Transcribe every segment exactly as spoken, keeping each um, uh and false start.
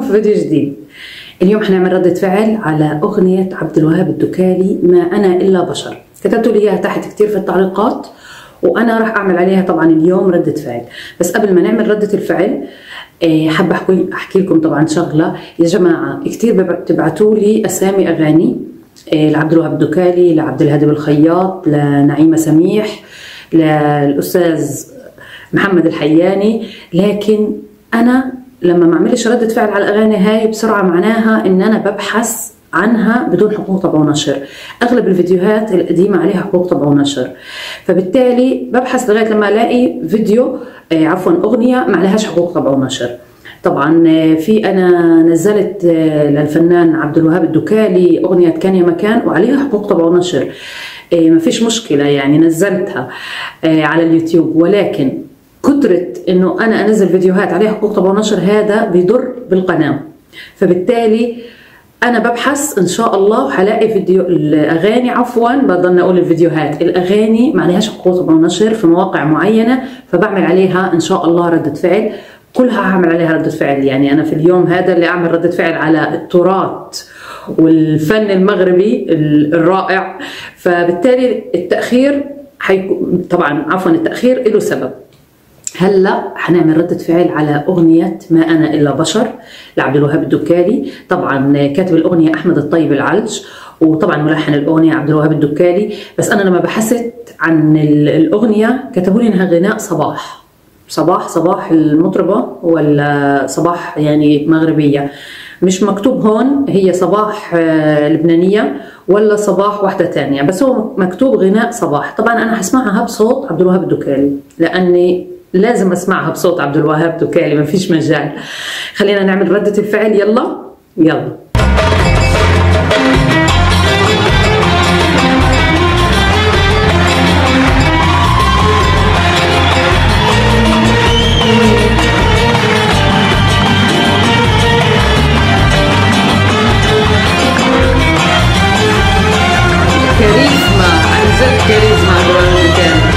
في فيديو جديد. اليوم حنعمل ردة فعل على أغنية عبد الوهاب الدكالي ما أنا إلا بشر. كتبتوا لي إياها تحت كتير في التعليقات وأنا راح أعمل عليها طبعا اليوم ردة فعل. بس قبل ما نعمل ردة الفعل حابة أحكي, أحكي لكم طبعا شغلة يا جماعة. كتير بتبعتوا لي أسامي أغاني لعبد الوهاب الدكالي، لعبد الهادي بالخياط، لنعيمة سميح، للأستاذ محمد الحياني، لكن أنا لما ما اعملش ردة فعل على الأغاني هاي بسرعة معناها إن أنا ببحث عنها بدون حقوق طبع ونشر. أغلب الفيديوهات القديمة عليها حقوق طبع ونشر، فبالتالي ببحث لغاية لما ألاقي فيديو آه عفوا أغنية ما عليهاش حقوق طبع ونشر. طبعا آه في أنا نزلت آه للفنان عبد الوهاب الدكالي أغنية كان يا مكان وعليها حقوق طبع ونشر، آه ما فيش مشكلة يعني نزلتها آه على اليوتيوب، ولكن كترة انه انا انزل فيديوهات عليها حقوق طبع ونشر هذا بيضر بالقناه، فبالتالي انا ببحث ان شاء الله وحلاقي فيديو الاغاني عفوا بضل اقول الفيديوهات الاغاني ما عليهاش حقوق طبع ونشر في مواقع معينه، فبعمل عليها ان شاء الله رده فعل. كلها هعمل عليها رده فعل. يعني انا في اليوم هذا اللي اعمل رده فعل على التراث والفن المغربي الرائع، فبالتالي التاخير حيكون طبعا عفوا التاخير له سبب. هلا حنعمل ردة فعل على أغنية ما أنا إلا بشر لعبد الوهاب الدكالي. طبعا كاتب الأغنية أحمد الطيب العلج، وطبعا ملحن الأغنية عبد الوهاب الدكالي. بس أنا لما بحثت عن الأغنية كتبوا لي إنها غناء صباح صباح صباح المطربة ولا صباح يعني مغربية، مش مكتوب هون هي صباح لبنانية ولا صباح واحدة تانية، بس هو مكتوب غناء صباح. طبعا أنا هسمعها بصوت عبد الوهاب الدكالي لأني لازم اسمعها بصوت عبد الوهاب دكالي، ما فيش مجال. خلينا نعمل ردة الفعل. يلا يلا كاريزما، عن جد كاريزما عبد الوهاب الدكالي.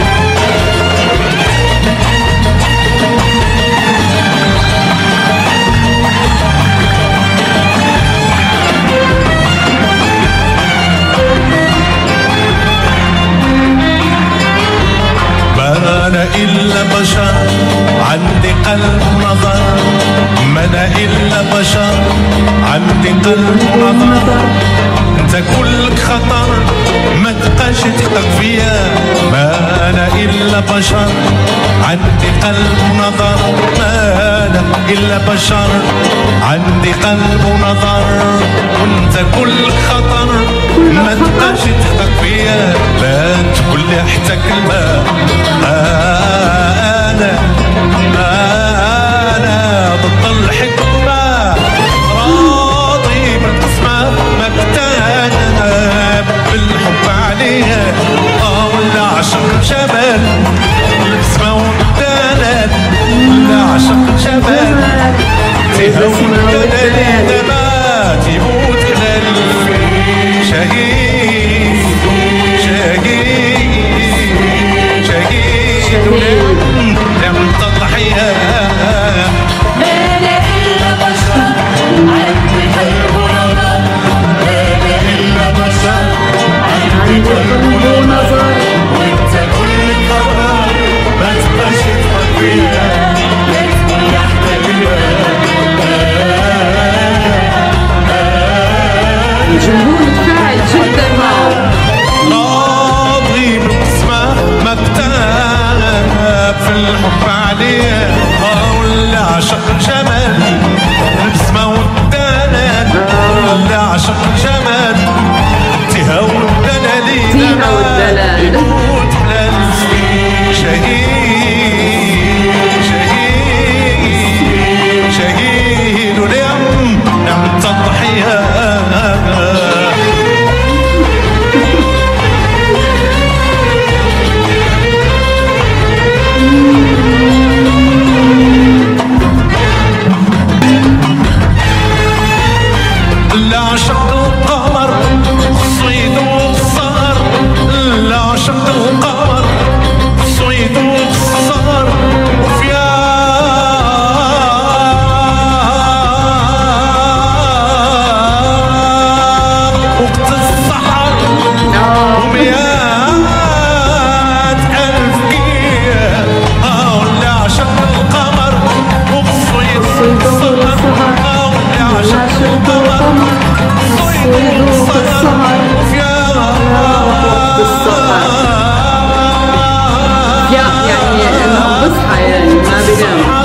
إلا بشر عندي قلب نظر، ما أنا إلا بشر عندي قلب نظر، أنت كلك خطر ما تبقاش تحقق فيا، ما أنا إلا بشر عندي قلب نظر، ما أنا إلا بشر عندي قلب نظر، وأنت كلك خطر ما تبقاش تحقق فيا، لا تقول لي حتى كلمة. أنا أنا ضد الحكمة، راضي بالقسمة مكتانة بالحب عليها، آه ولا عشق جبل البسمة ومكتانة، ولا عشق جبل تهون كدلي دمات يموت كدلي شهيد شهيد لم تضحيها، ما أنا إلا بشر عندي قلب نظر، ما أنا إلا بشر عندي قلب نظر، وأنت كل خبر ما تبقاش تفكر فيها، لا تقول لي حتى كلمة. الجمهور متفاعل جدا ناشط وقمر الصيد في السهر وقت السهر. يا يعني انه بصحى يعني ما بنام.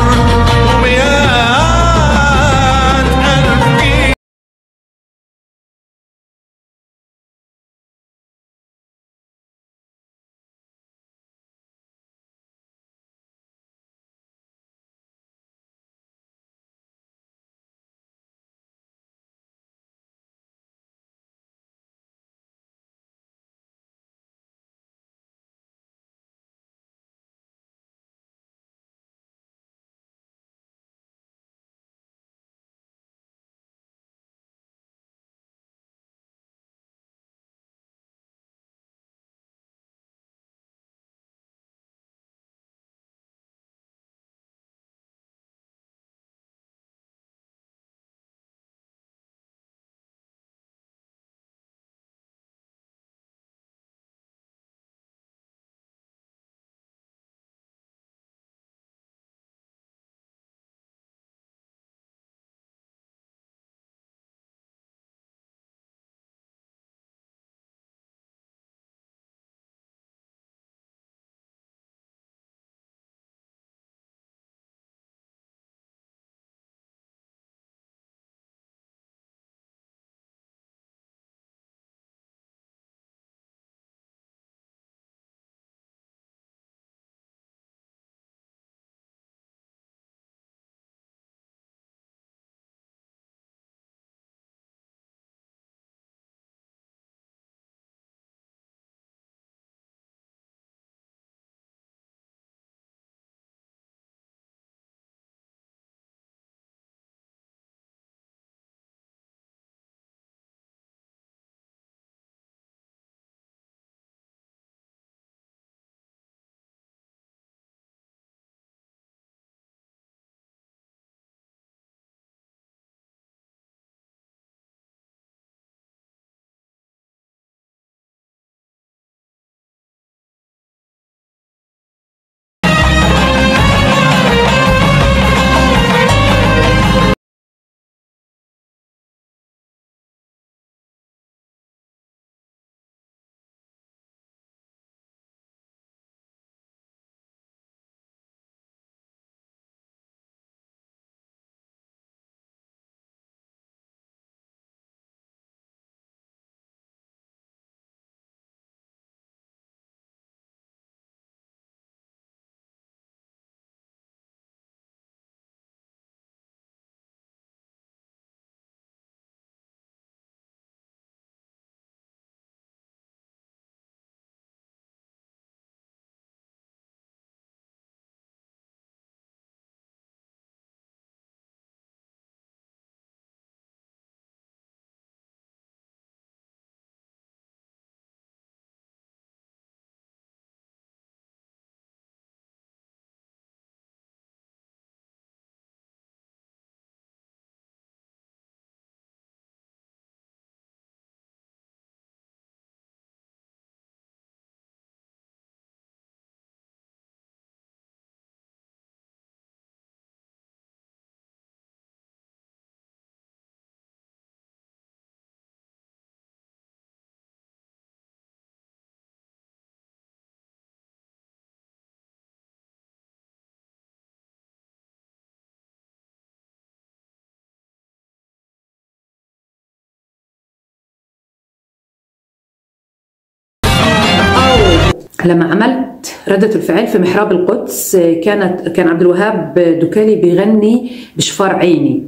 لما عملت ردة الفعل في محراب القدس كانت كان عبد الوهاب دكالي بيغني بشفار عيني،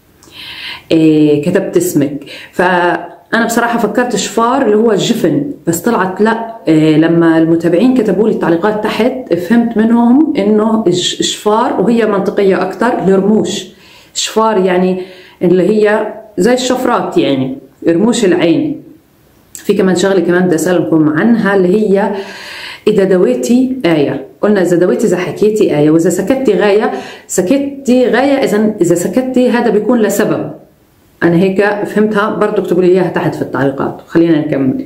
كتبت اسمك، فأنا بصراحة فكرت شفار اللي هو الجفن، بس طلعت لا. لما المتابعين كتبوا لي التعليقات تحت فهمت منهم إنه شفار، وهي منطقية أكتر، لرموش. شفار يعني اللي هي زي الشفرات، يعني رموش العين. في كمان شغلة كمان بدي أسألكم عنها اللي هي إذا دويتي آية، قلنا إذا دويتي إذا حكيتي آية، وإذا سكتتي غاية. سكتتي غاية إذا إذا سكتتي هذا بيكون لسبب. أنا هيك فهمتها، برضو اكتبوا لي إياها تحت في التعليقات. خلينا نكمل.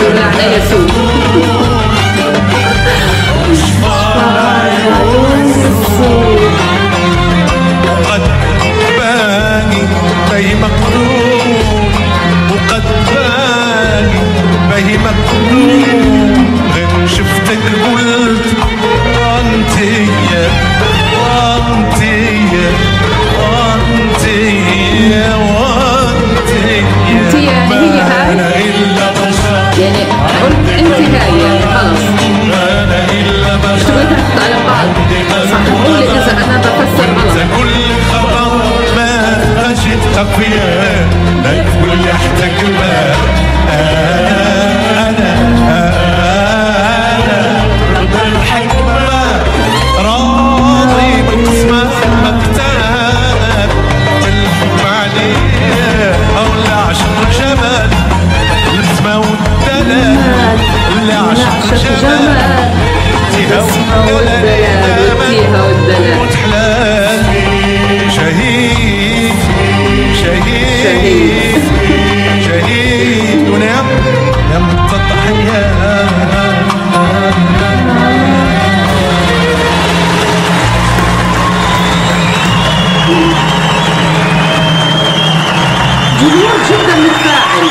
ولا عينيا سود. وقد باني باهي مقلوب، وقد باني باهي مقلوب، غير شفتك قلت وانتيا وانتيا وانتيا وانتيا انت هي هاي أنا إلا بشر، يعني قلت انت هاي يعني خلص أنا إلا بشر، شويتها على بعض صح. قولي اذا انا بفسر غلط. كل خطر ما خشيت خفية لا تقول لي احتاج ما انا انا رب الحكمة راضي بقسمة مكتاب الحكم عليه او العشق جمال الاسمى والدلال العشق جمال تيها والدلال فيها والدلال وتحلال شهيد شهيد شهيد. شهيد ونعم نعم التضحية. جمهور جدا متفاعل.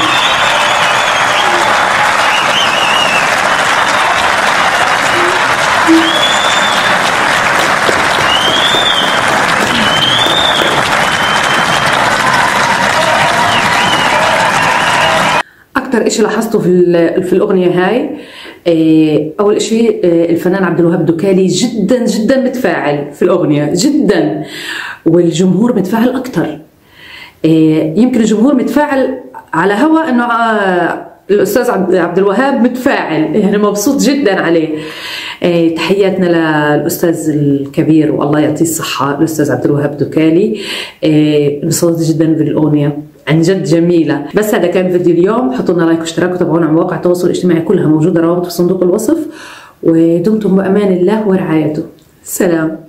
اكتر اشي لاحظته في في الاغنيه هاي، اول اشي الفنان عبد الوهاب الدكالي جدا جدا متفاعل في الاغنيه جدا، والجمهور متفاعل اكتر. يمكن الجمهور متفاعل على هوا انه الاستاذ عبد الوهاب متفاعل، يعني مبسوط جدا عليه. تحياتنا للاستاذ الكبير والله يعطيه الصحه الاستاذ عبد الوهاب الدكالي، انبسطت جدا بالاغنيه عن جد جميلة. بس هذا كان فيديو اليوم، حطوا لنا لايك واشتراك وتابعونا على مواقع التواصل الاجتماعي كلها موجودة روابط في صندوق الوصف، ودمتم بأمان الله ورعايته. سلام.